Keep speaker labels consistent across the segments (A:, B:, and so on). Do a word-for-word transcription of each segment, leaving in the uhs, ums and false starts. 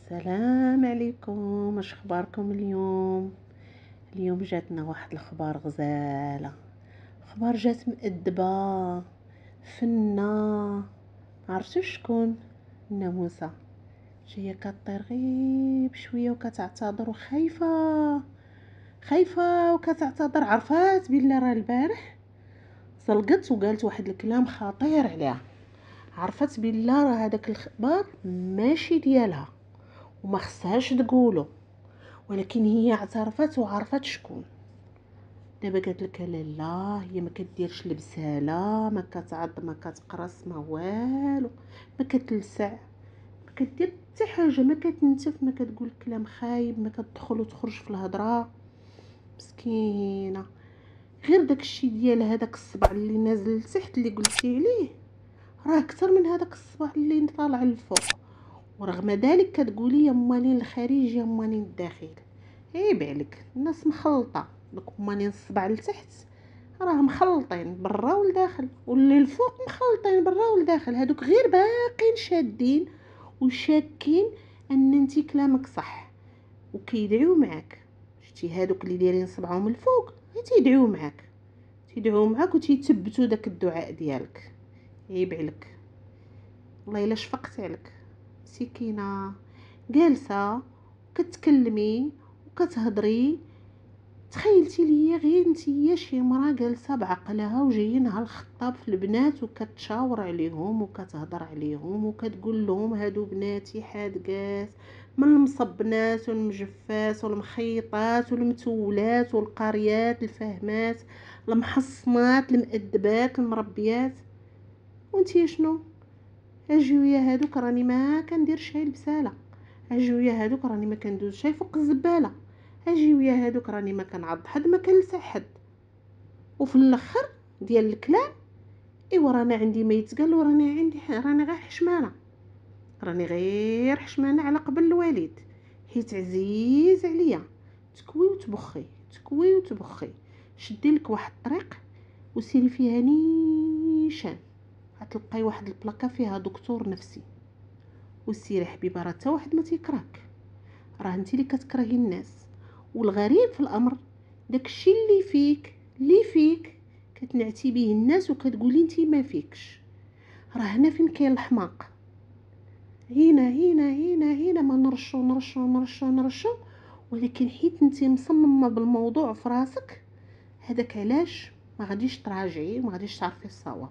A: السلام عليكم، واش اخباركم اليوم؟ اليوم جاتنا واحد الاخبار غزاله. اخبار جات مأدبه فنه. عرفتوا شكون؟ الناموسه جايه كطير غير بشويه وكتعتذر وخايفه خايفه وكتعتذر. عرفات بلي راه البارح زلقت وقالت واحد الكلام خطير عليها. عرفت بلا راه هذاك الخبر ماشي ديالها وما خصهاش تقوله، ولكن هي اعترفت وعرفت شكون. دابا قالت لك لا لا، هي ما كديرش البساله، ما كتعض، ما كتقرص، ما والو، ما كتلسع، ما كدير حتى حاجه، ما كتنتف، ما كتقول كلام خايب، ما كتدخل وتخرج في الهضره. مسكينه، غير داكشي ديال هذاك الصبع اللي نازل لتحت اللي قلتي عليه راه اكثر من هذاك الصبع اللي طالع للفوق. ورغم ذلك كتقولي يا مالين الخارج يا مالين الداخل. عيب عليك، الناس مخلطه، دوك مالين الصبع لتحت راه مخلطين برا والداخل، واللي الفوق مخلطين برا والداخل. هادوك غير باقين شادين وشاكين ان انت كلامك صح وكيدعيو معاك. شتي هادوك اللي دايرين صبعهم الفوق تيدعيو معاك، تيدعيو معاك وتيثبتوا داك الدعاء ديالك. عيب عليك، والله الا شفقت عليك. مسكينه جالسه كتكلمي وكتهضري، تخيلتي ليا غير نتيا شي مرا جالسه بعقلها وجايينها الخطاب في البنات وكتشاور عليهم وكتهضر عليهم وكتقول لهم هادو بناتي حادقات من المصبنات والمجفات والمخيطات والمتولات والقاريات الفهمات المحصنات المؤدبات المربيات. وانتي شنو؟ اجيويا هادوك راني ما كندير شاي البساله، اجيويا هادوك راني ما كندوز شاي فوق الزباله، اجيويا هادوك راني ما كنعض حد ما كنلسع حد. وفي الاخر ديال الكلام ايوا رانا عندي ما يتقال وراني عندي راني غير حشمانه، راني غير حشمانه على قبل الوالد، حيت عزيز عليا تكوي وتبخي تكوي وتبخي. شدي لك واحد الطريق وسيري فيها نيشان، غتلقاي واحد البلاكه فيها دكتور نفسي، وسيري حبيبه راه حتى واحد ما تيكرهك، راه انت اللي كتكرهي الناس. والغريب في الامر داكشي اللي فيك اللي فيك كتنعتي به الناس وكتقولي انت ما فيكش. راه هنا فين كاين الحماق، هنا هنا هنا هنا ما نرشو نرشو نرشو نرشو، ولكن حيت انت مصممه بالموضوع في راسك هذاك علاش ما غاديش تراجعي وما غاديش تعرفي الصواب.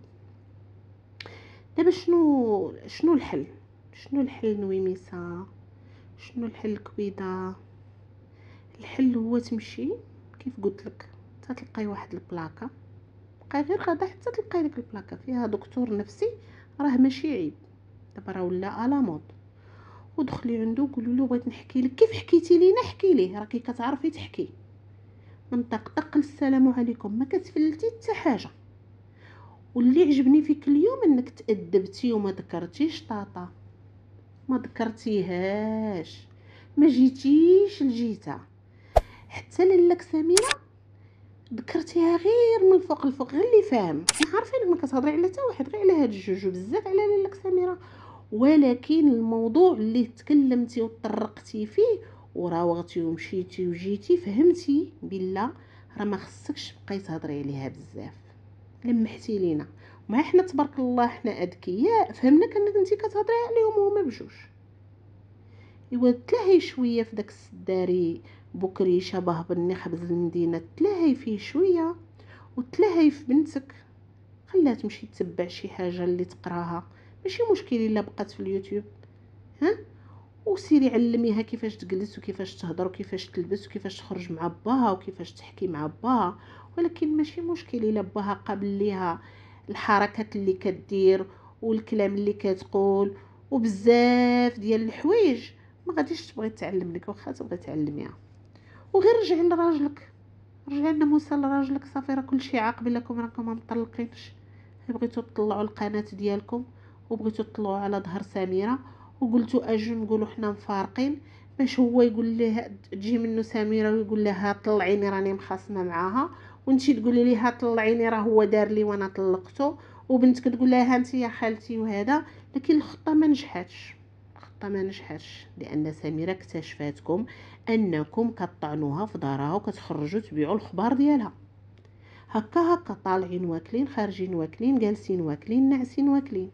A: دابا شنو شنو الحل؟ شنو الحل نويميسا؟ شنو الحل كبيده؟ الحل هو تمشي كيف قلت لك، تلقاي واحد البلاكه، بقاي غير غدا حتى تلقاي ديك البلاكه فيها دكتور نفسي، راه ماشي عيب، دابا راه ولا على مود. ودخلي عنده قولوا له بغيت نحكي لك كيف حكيتي لينا، احكي ليه راكي كتعرفي تحكي من طقطق السلام عليكم، ما كتفلتي حتى حاجه. واللي عجبني فيك اليوم انك تأدبتي وما ذكرتيش طاطا، ما ذكرتيهاش، ما جيتيش لجيتها. حتى لك سميره ذكرتيها غير من الفوق الفوق، غير اللي فاهم. انا عارفه انك ما كتهضري على حتى واحد غير على هاد الجوج بزاف على لك سميره، ولكن الموضوع اللي تكلمتي وطرقتي فيه وراوغتي ومشيتي وجيتي فهمتي بلا راه ما خصكش تبقاي تهضري عليها بزاف. لمحتي لينا ما احنا تبارك الله حنا اذكياء، فهمنا انك انت كتهضري عليهم هما بجوج. ايوا تلاهي شويه في داك السداري بكري شبه بني خبز المدينه، تلاهي فيه شويه وتلاهي في بنتك، خليها تمشي تتبع شي حاجه اللي تقراها، ماشي مشكل الا بقات في اليوتيوب. ها وسيري علميها كيفاش تجلس وكيفاش تهضر وكيفاش تلبس وكيفاش تخرج مع باها وكيفاش تحكي مع باها. ولكن ماشي مشكل الا باها قابل ليها الحركات اللي كدير والكلام اللي كتقول وبزاف ديال الحوايج ما غاديش تبغي تعلم لك، واخا تبغي تعلميها. وغير رجعي لراجلك، رجعي لنا موسى لراجلك، صافي راه كلشي عاقبه لكم، راكم ما مطلقينش. بغيتو تطلعوا القناه ديالكم وبغيتو تطلعوا على ظهر سميره وقلتوا اجي نقولوا حنا مفارقين، باش هو يقول ليه تجي منه سميره ويقول لها طلعيني راني مخاصمه معاها، وانتي تقولي ليها طلعيني راه هو دار لي وانا طلقته، وبنتك تقول لها انت يا خالتي وهذا. لكن الخطه ما نجحاتش، الخطه ما نجحتش، لان سميره اكتشفاتكم انكم كطعنوها في دارها وكتخرجوا تبيعوا الخبار ديالها. هكا هكا طالعين واكلين، خارجين واكلين، جالسين واكلين، ناعسين واكلين.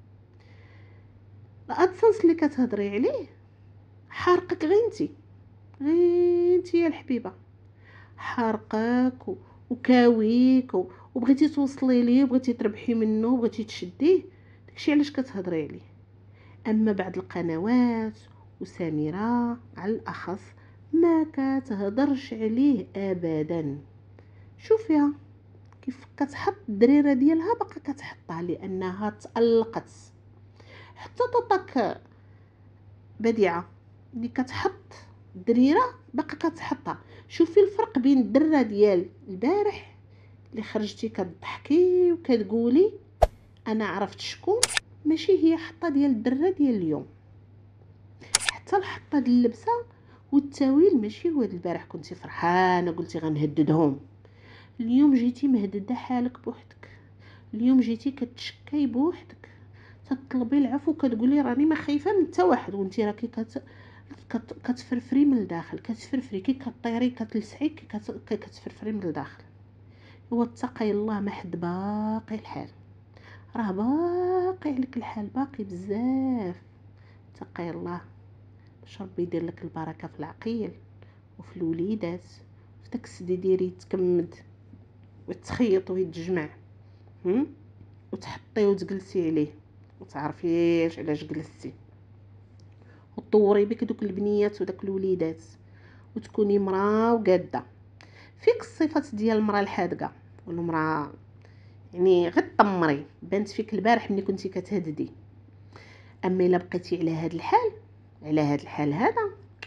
A: الادسنس اللي كتهضري عليه حارقك غير انتي، غير انتي يا الحبيبه، حارقك و- وكاويك و- وبغيتي توصلي ليه وبغيتي تربحي منه وبغيتي تشديه، داكشي علاش كتهضري عليه. اما بعض القنوات وسميره على الاخص ما كتهضرش عليه ابدا. شوفيها كيف كتحط الدريره ديالها، باقا كتحطها لانها تألقت. حتى طاطاك بديعه اللي كتحط الدريره باقا كتحطها. شوفي الفرق بين الدره ديال البارح اللي خرجتي كتضحكي وكتقولي انا عرفت شكون، ماشي هي حطه ديال الدره ديال اليوم. حتى الحطه ديال اللبسه والتاويل ماشي هو ديال البارح. كنتي فرحانه قلتي غنهددهم، اليوم جيتي مهدده حالك بوحدك. اليوم جيتي كتشكاي بوحدك، تطلبي العفو، كتقولي راني ما خايفه من حتى واحد، وانتي راكي كت... كت... كتفرفري من الداخل، كتفرفري كي كطيري كتلسعي كي كت... كتفرفري من الداخل. هو اتقي الله، ما حد باقي الحال، راه باقي عليك الحال، باقي بزاف. اتقي الله باش ربي يدير لك البركه في العقيل وفي الوليدات، في داك السدي ديري يتكمد وتخيط ويتجمع، هم وتحطيه وتجلسي عليه وتعرفيش علاش جلستي، وتطوري بك دوك البنيات وداك الوليدات، وتكوني مراه وقاده فيك الصفات ديال المراه الحادقه والمراه، يعني غير طمري بانت فيك البارح ملي كنتي كتهددي. اما الا بقيتي على هذا الحال، على هذا الحال هذا،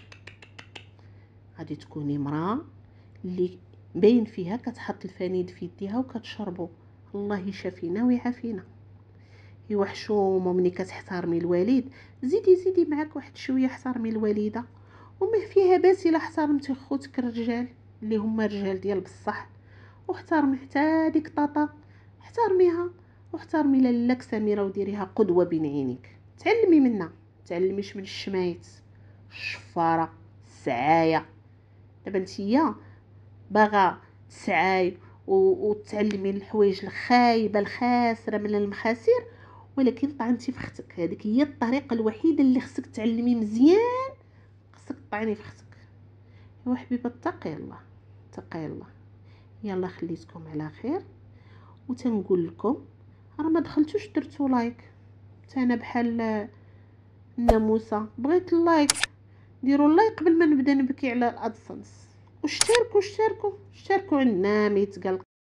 A: غادي تكوني مراه اللي باين فيها كتحط الفنيد في يديها وكتشربو. الله يشافينا ويعافينا. ايوا حشومه ملي كتحترمي الوالد، زيدي زيدي معاك واحد شويه احترمي الوالده، وما فيها باس الا احترمتي خوتك الرجال اللي هما رجال ديال بصح، واحترمي حتى ديك طاطا، احترميها واحترمي لالاك سميره وديريها قدوه بين عينيك، تعلمي منها، تعلميش من الشمايت الشفاره السعايه. دابا نتيا باغا تسعاي وتعلمي الحوايج الخايبه الخاسره من المخاسر، ولكن طعنتي في اختك. هذيك هي الطريقه الوحيده اللي خصك تعلمي مزيان، خصك طعني في اختك. يا حبيبه اتقي الله، اتقي الله. يلا خليتكم على خير، وتنقول لكم راه ما دخلتوش درتو لايك، حتى انا بحال الناموسه بغيت اللايك. ديروا اللايك قبل ما نبدا نبكي على الادسنس، واشتركوا اشتركوا اشتركوا عندنا ميتقال